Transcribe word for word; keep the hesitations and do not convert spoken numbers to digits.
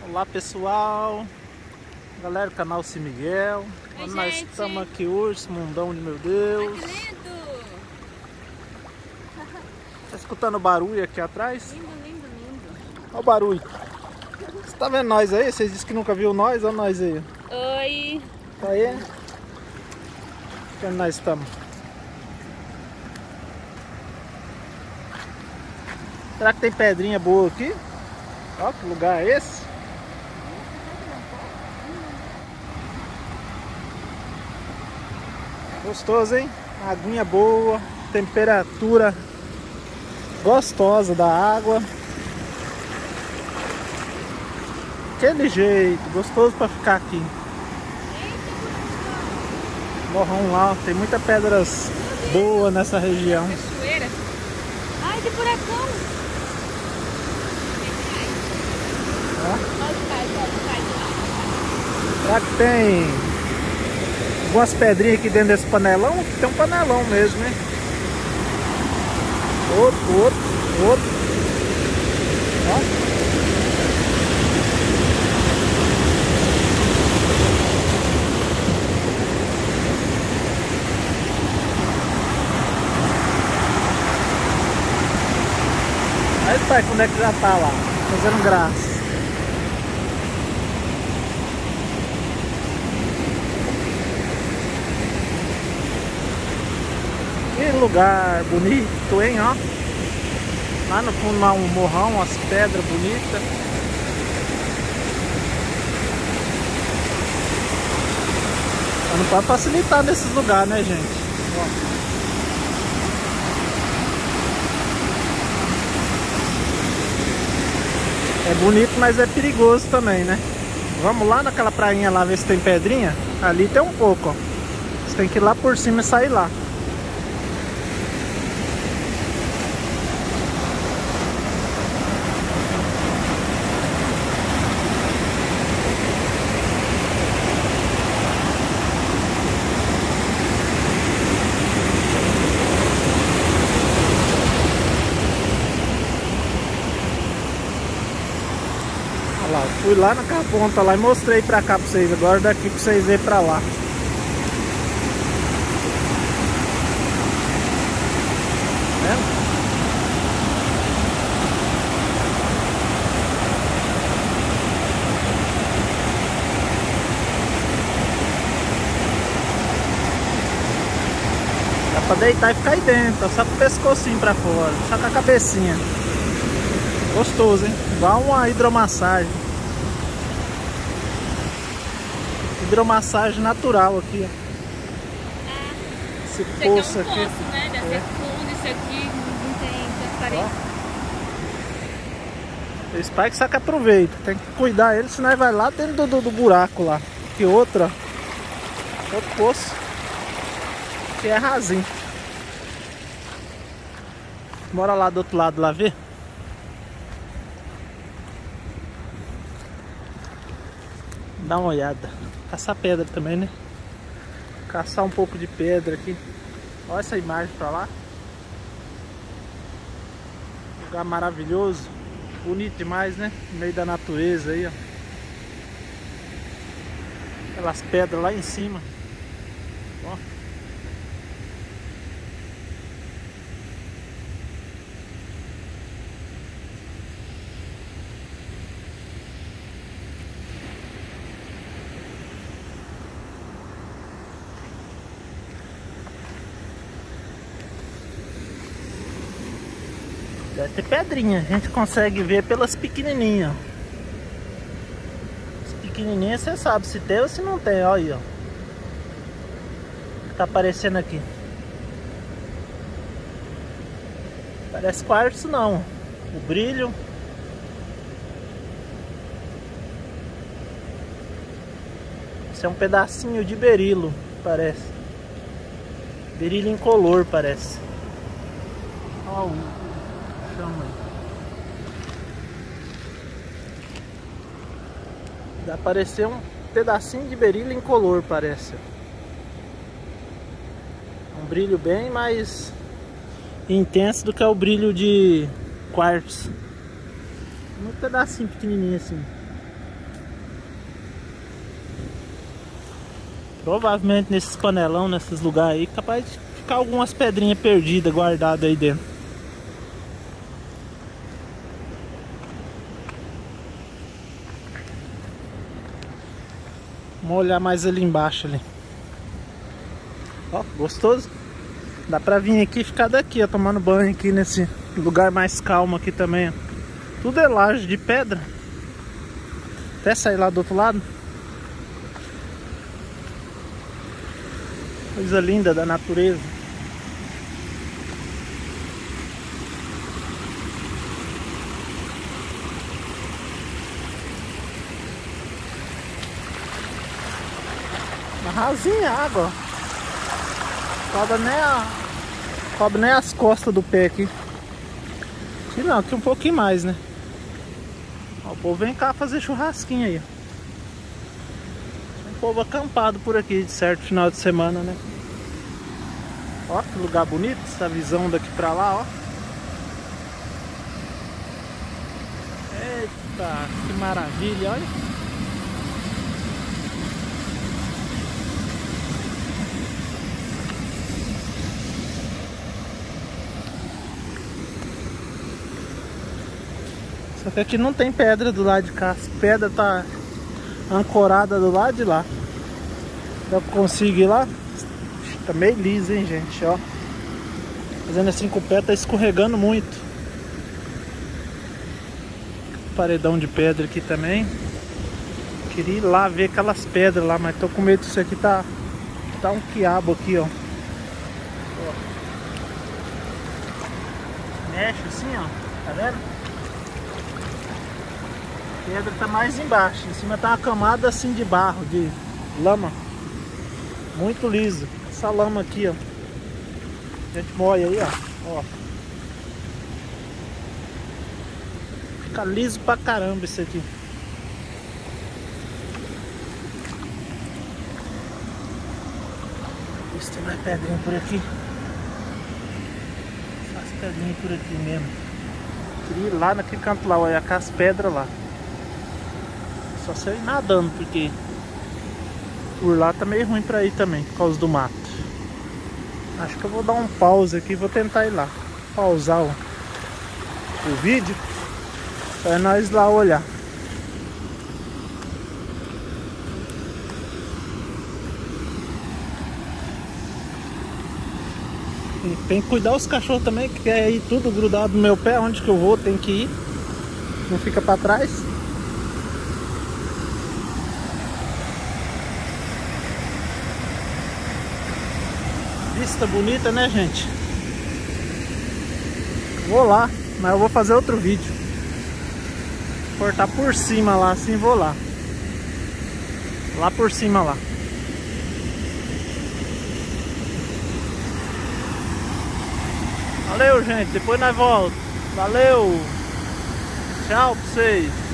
Olá pessoal, galera do canal São Miguel. Oi, nós gente. estamos aqui hoje, esse mundão de meu Deus. Ai, que lindo! Tá escutando o barulho aqui atrás? Lindo, lindo, lindo. Olha o barulho. Você tá vendo nós aí? Vocês disseram que nunca viu nós, olha nós aí. Oi! Tá aí? Onde nós estamos? Será que tem pedrinha boa aqui? Olha que lugar é esse? Gostoso, hein? Aguinha boa, temperatura gostosa da água. Aquele jeito, gostoso para ficar aqui. Morrão lá, tem muita pedras boas nessa região. Cachoeira. Ai, que furacão! Olha os cais, olha os cais lá. Será que tem algumas pedrinhas aqui dentro desse panelão? Tem um panelão mesmo, né? Outro, outro, outro. Ó. Aí pai, quando é que já tá lá? Fazendo graça. Que lugar bonito, hein, ó. Lá no fundo há um morrão, umas pedras bonitas. Mas não pode facilitar nesses lugares, né, gente? Ó. É bonito, mas é perigoso também, né? Vamos lá naquela prainha lá ver se tem pedrinha. Ali tem um pouco, ó. Você tem que ir lá por cima e sair lá. Lá, fui lá naquela ponta lá e mostrei pra cá pra vocês. Agora daqui pra vocês verem pra lá. Vendo? Dá pra deitar e ficar aí dentro, só com o pescocinho pra fora, só com a cabecinha. Gostoso, hein? Igual uma hidromassagem. Hidromassagem natural aqui, ó. É. Esse Isso poço aqui é um aqui. poço, né? Deve É. ser fundo, isso aqui não tem transparência. Esse pai que só que aproveita. Tem que cuidar ele, senão ele vai lá dentro do, do, do buraco lá. Que outra. Outro poço. Que é rasinho. Bora lá do outro lado lá ver. Dá uma olhada. Caçar pedra também, né? Caçar um pouco de pedra aqui. Olha essa imagem pra lá. Lugar maravilhoso. Bonito demais, né? No meio da natureza aí, ó. Aquelas pedras lá em cima. Ó. Deve ter pedrinha, a gente consegue ver pelas pequenininhas. As pequenininhas você sabe se tem ou se não tem, olha aí, ó. Tá aparecendo aqui. Parece quartzo não. O brilho. Isso é um pedacinho de berilo, parece. Berilo incolor, parece. Olha o dá pra parecer um pedacinho de berilo incolor, parece. Um brilho bem mais intenso do que é o brilho de quartzo. Um pedacinho pequenininho assim. Provavelmente nesses panelão, nesses lugares aí, capaz de ficar algumas pedrinhas perdidas guardadas aí dentro. Vamos olhar mais ali embaixo ali. Ó, gostoso. Dá pra vir aqui e ficar daqui, ó, tomando banho aqui nesse lugar mais calmo aqui também, ó. Tudo é laje de pedra. Até sair lá do outro lado. Coisa linda da natureza. Uma rasinha água, ó. Cobre nem, a... Cobre nem as costas do pé aqui. Aqui não, aqui um pouquinho mais, né? Ó, o povo vem cá fazer churrasquinho aí. Um povo acampado por aqui, de certo, final de semana, né? Ó, que lugar bonito, essa visão daqui pra lá, ó. Eita, que maravilha, olha. Só que aqui não tem pedra do lado de cá. As pedras tá ancorada do lado de lá. Eu consigo ir lá. Tá meio liso, hein, gente, ó. Fazendo assim com o pé, tá escorregando muito. Paredão de pedra aqui também. Queria ir lá ver aquelas pedras lá, mas tô com medo disso aqui tá, tá um quiabo aqui, ó. Ó. Mexe assim, ó. Tá vendo? A pedra tá mais embaixo, em cima tá uma camada assim de barro, de lama. Muito liso. Essa lama aqui, ó. A gente molha aí, ó. Ó. Fica liso pra caramba isso aqui. Vê se tem mais pedrinha por aqui. Faz pedrinha por aqui mesmo. Queria ir lá naquele canto lá, olha com as pedras lá. Só sei ir nadando, porque por lá tá meio ruim pra ir também, por causa do mato. Acho que eu vou dar um pause aqui, vou tentar ir lá. Pausar o, o vídeo pra nós lá olhar. E tem que cuidar os cachorros também, que quer ir tudo grudado no meu pé. Onde que eu vou, tem que ir. Não fica pra trás. Vista bonita, né, gente? Vou lá, mas eu vou fazer outro vídeo. Cortar por cima lá, assim, vou lá. Lá por cima lá. Valeu, gente. Depois nós voltamos. Valeu. Tchau pra vocês.